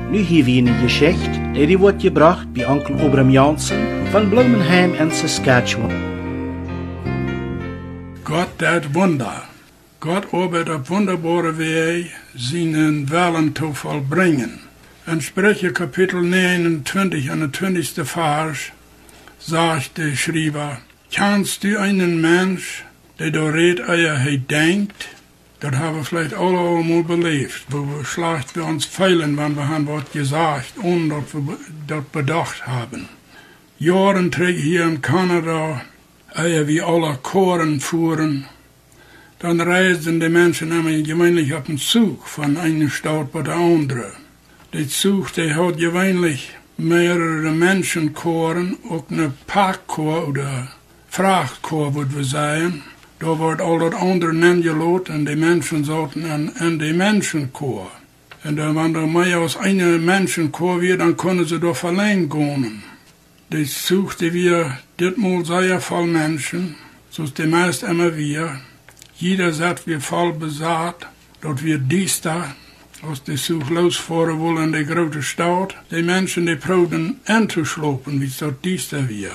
Nu hier wie een Geschichte, die wordt gebracht bij Onkel Abram Janzen van Bloemenheim in Saskatchewan. Gott dat Wunder. Gott arbeitet op wunderbare Wege, seinen Willen zu vollbringen. In Sprecher Kapitel 29 an der 20. Vers sagt der Schreiber, kannst du einen Mensch, der da redet, er denkt, das haben wir vielleicht alle einmal belebt, wo wir schlecht für uns fehlen, wenn wir haben was gesagt, ohne dass wir das bedacht haben. Jahren trägt hier in Kanada, wie alle Choren fuhren, dann reisen die Menschen immer gewöhnlich auf den Zug von einer Stadt bei der anderen. Der Zug, der hat gewöhnlich mehrere Menschenchoren, auch eine Parkchor oder Frachtchor, würde wir sagen. Da wird all das andere angelaut und die Menschen sollten in die Menschenchor. Und wenn da mehr als eine Menschenchor wird, dann können sie da verlängern gehen. Das suchte wir ditmal sehr voll Menschen, so ist die meist immer wir. Jeder sagt, wir voll besaat, dort wir dies da, als die Such losfahren wollen in die große Stadt. Die Menschen, die proben anzuschlopen, wie es dort dies da wir.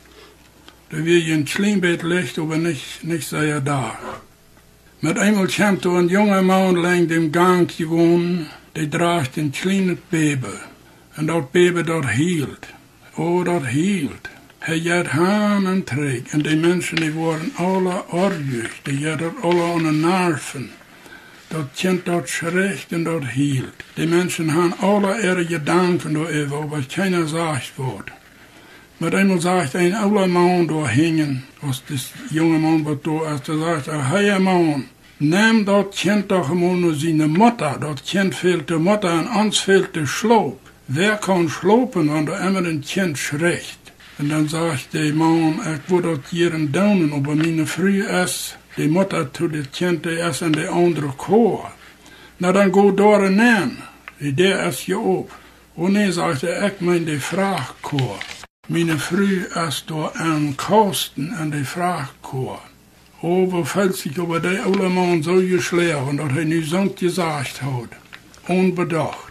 Da wir ein Schlimbett liegt, aber nicht sehr da. Mit einmal kommt da ein junger Mann lang dem Gang gewohnt, der tragt ein kleines Baby. Und das Baby dort hielt. Oh, das hielt. Er hat Hahn trägt. Und die Menschen, die waren alle orgig. Die hatten alle an den Nerven. Das Kind dort schrecht und dort hielt. Die Menschen haben alle ihre Gedanken darüber, aber keiner sagt was. Mit einmal sagt ein alter Mann da hängen, als das junge Mann wird da, als der sagt, hey Mann, nimm das Kind doch mal nur seine Mutter, das Kind fehlt der Mutter und uns fehlt der Schlop. Wer kann schlopen, wenn da immer ein Kind schreckt? Und dann sagt der Mann, ich würde das hier in Daunen, aber meine Früh ist, die Mutter zu dem Kind, die ist in der andere Chor. Na dann go da rein, der ist hier oben. Oh nee, sagt er, ich mein die Frachtchor. Meine Früh ist da an Kosten an die Frachtchor. Oh, wo fällt sich aber der alte Mann so geschlagen, dass er nicht so gesagt hat. Unbedacht.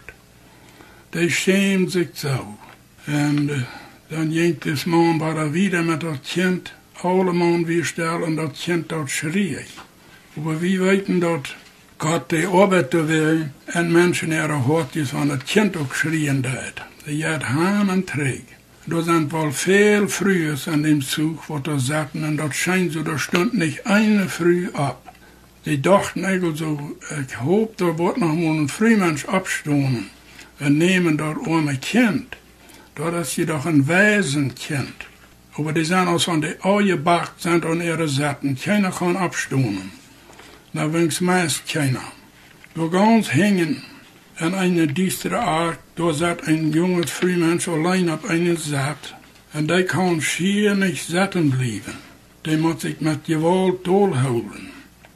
Der schämt sich so. Und dann ging das Mann war wieder mit das Kind, alle Mann wie still und das Kind dort schrie. Aber wir weten, dass Gott die arbeiten will, und Menschen ihre Hort ist, wenn das Kind auch schrien hat. Die hat Hahn und trägt. Da sind wohl viel Frühes an dem Zug, wo da sagten, und das scheint so, da stund nicht eine Früh ab. Die dachten also, ich hoffe, da wird noch mal ein Frühmensch abstoßen und nehmen das arme Kind. Das ist jedoch ein Waisenkind. Aber die sind aus von der Auge backt, sind an ihre Seiten. Keiner kann abstoßen. Da wenigstens meist keiner. Da ganz hängen. In eine düstere Art, da sat ein junges Frühmensch allein auf einer Saat, und der kann schier nicht satten bleiben. Der muss sich mit Gewalt durchholen.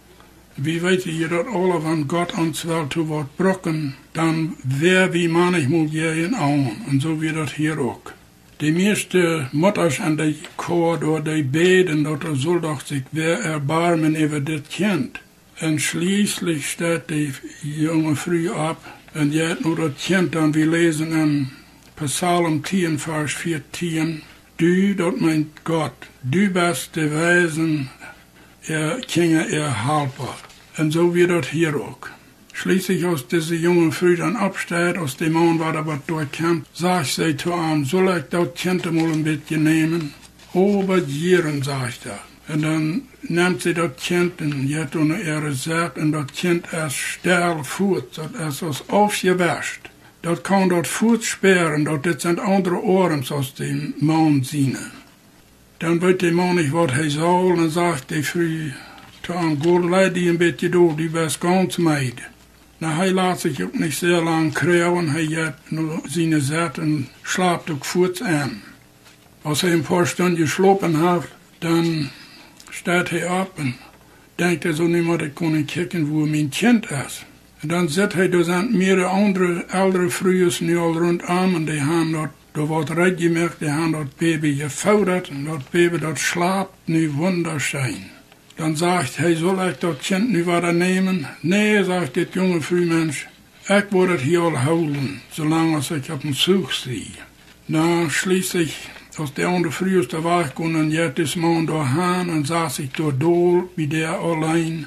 Wie weet ihr dat alle, wenn Gott uns wel zu wat brocken, dann wär wie manchmal gehen an, und so wird das hier auch. Die meisten Mutters an der Chor, door die beten, dat soll doch sich wer erbarmen über das Kind. Und schließlich steht die junge Früh ab, und jetzt nur das Kind, dann wir lesen in Psalm 10, Vers 14, du, dort meint Gott, du bist der Wesen, Kinder, Helper. Und so wird das hier auch. Schließlich aus dieser jungen Früh dann absteht, aus dem Mann, was aber durchkommt, sagt sie zu ihm, soll ich das Kind mal ein bisschen nehmen? Oh, bei Jieren, sagt er. Und dann nimmt sie das Kind und jetzt unter ihre Seite und das Kind ist steil fort, das ist aufgewäscht. Das kann dort Fuß sperren, das sind andere Ohren aus dem Mann sehen. Dann wird der Mann nicht, was er soll, und sagt die Früh zu ihm, go leid die ein bisschen durch, die bist ganz meid. Na, er lässt sich auch nicht sehr lang kriegen, er hat nur seine Seite und schlaft auch Fuß an. Als er ein paar Stunden geschlafen hat, dann steht er ab und denkt er so nicht mehr, ich kann kicken, wo mein Kind ist. Und dann sieht er, da sind mehrere andere ältere Frühes nu all rundum und die haben dort, da wird recht gemerkt, die haben das Baby gefordert und das Baby dort schlaft nu wunderschön. Dann sagt er, soll ich das Kind nu wieder nehmen? Nee, sagt der junge Frühmensch, Ich würde es hier all holen, solange als ich auf dem Zug sehe. Na, schließlich, als der andere früheste war ich und jedes Mal daheim und saß ich dort dool, wie der allein.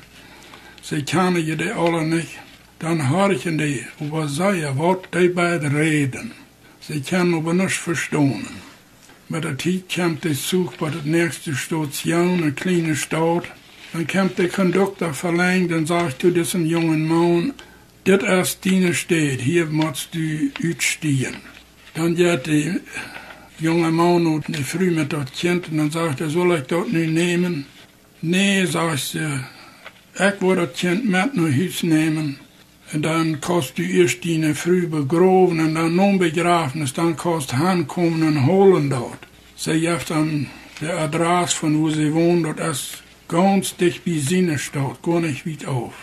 Sie kennen je die alle nicht. Dann hör ich in die, über sie, was die beiden reden. Sie können aber nichts verstehen. Mit der Zeit kommt der Zug bei der nächsten Station, eine kleine Stadt. Dann kommt der Konduktor verlangt, dann sagt du diesem jungen Mann, dit ist deine Stadt, hier musst du ausstehen. Dann geht der junge Mann und die Früh mit das Kind und dann sagt er, soll ich das nicht nehmen? Nee, sagt sie, ich würde das Kind mit nach Hause nehmen. Und dann kannst du erst deine Früh begraben und dann noch Begräbnis, dann kannst du hinkommen und holen dort. Sie hat dann der Adresse von wo sie wohnt, das ist ganz dicht bei seiner Stadt, gar nicht weit auf.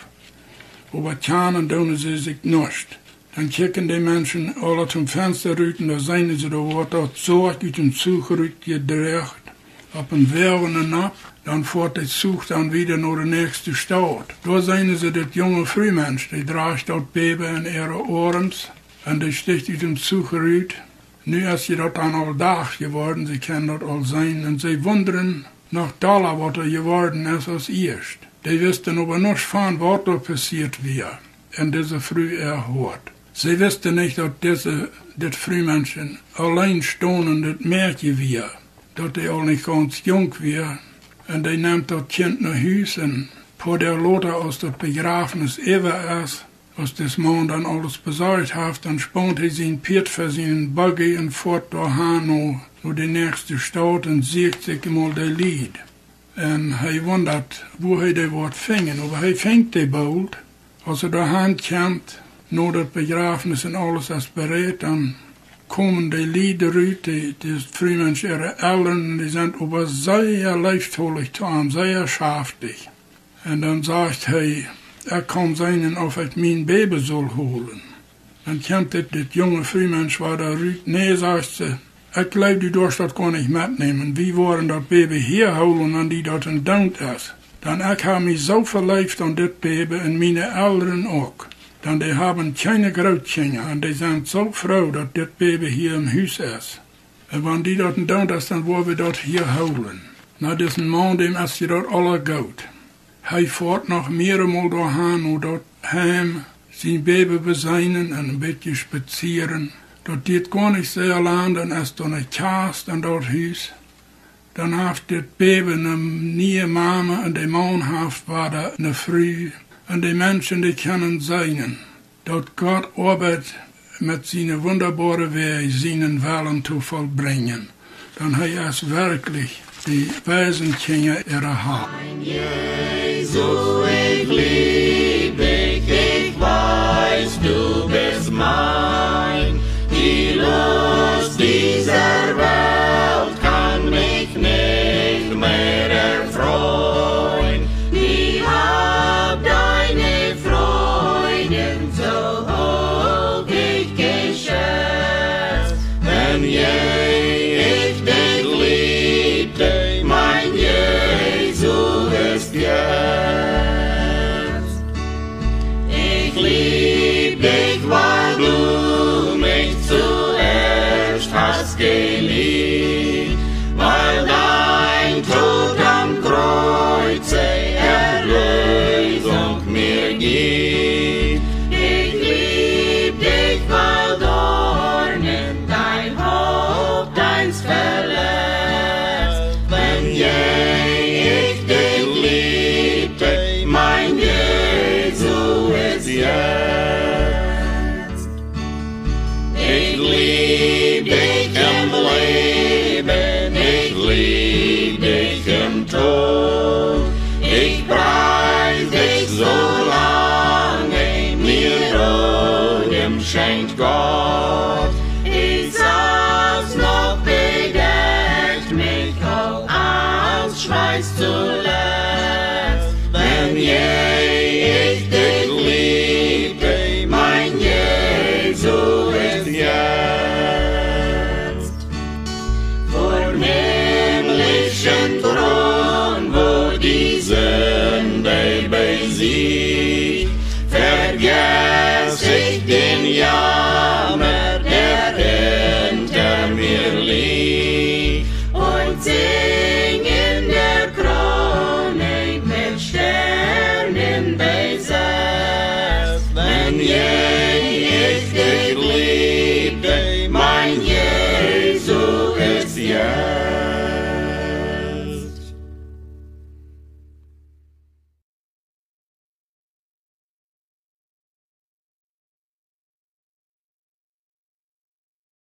Aber keinen tun sie sich nicht. Dann kicken die Menschen alle zum Fenster rüten, da sehen sie, da wird dort Sorg aus dem Zug gedreht, ab und Wehren ab. Dann fährt der Zug dann wieder nach der nächsten Stadt. Da sehen sie das junge Frühmensch, der trägt dort Baby in ihre Ohren und der sticht aus dem Zug raus. Nu ist sie dort dann all Tag geworden, sie können dort all sein und sie wundern nach Dollar, was geworden ist als erst. Die wussten aber nicht von, was da passiert wäre, in dieser Früh erhört. Sie wussten nicht, dass das Frühmenschen allein stehen und das Mädchen wäre, dass die auch nicht ganz jung wäre. Und die nimmt das Kind nach Hause und vor der Lothar aus das Begräbnis über ist, als das Mann dann alles besorgt hat, dann spannt er sein Pferd für seinen Buggy und fährt dahin nach die nächste Stadt und sieht sich mal das Lied. Und er wundert, wo er das Wort fängt, aber er fängt das bald. Als er dahin kommt, nach das Begräbnis und alles ist bereit, dann kommen die Lieder raus, die Frühmensch ihre Eltern, die sind aber sehr leichtholig zu haben, sehr schaftig. Und dann sagt er kann sein, ob ich mein Baby soll holen. Dann kommt das junge Frühmensch, war da raus, nee, sagt sie, ich glaube, du darfst das gar nicht mitnehmen. Wir wollen das Baby hier holen, wenn die dort in Down ist. Dann ich habe mich so verliebt an das Baby und meine Eltern auch. Dann die haben keine Großkinder und die sind so froh, dass das Baby hier im Haus ist. Und wenn die dort in Down ist, dann wollen wir das hier holen. Na, diesen Mann, dem ist sie dort alle gut. Er fährt noch mehrere dahin und dort heim sein Baby beseinen und ein bisschen spazieren. Dort geht gar nicht sehr lang, dann ist da eine Kast an dort Haus. Dann hat das Baby eine neue Mama und der Mann war da eine Früh. Und die Menschen, die können sein, dass Gott arbeitet mit seinen wunderbaren Wegen, seinen Willen zu vollbringen. Dann er es wirklich die Waisenkinder ihrer Hand. Jesus, ich lieb dich, ich weiß, du bist mein. Die Lust dieser Welt kann mich nicht mehr erfreuen. Ich hab deine Freuden so hoch ich geschätzt, wenn je ich dich liebte, mein Jesus ist jetzt. Ich lieb dich, weil du mich zuerst hast geliebt, weil dein Tod am Kreuze Erlösung mir gibt. Ich lieb dich, weil Dornen dein Haupt einst verletzt, wenn je ich dich liebte, mein Jesus ist jetzt. Ich lieb dich im Leben, ich lieb dich im Tod. Ich preis dich so lange, mir Ruhm schenkt Gott. Ich saß noch bedeckt, mich all aus Schweiß zuletzt, wenn je ich dich liebte, mein Jesus ist jetzt. Vor himmlischen Thron, wo die Sünde besiegt, vergessen dass ich den Jahr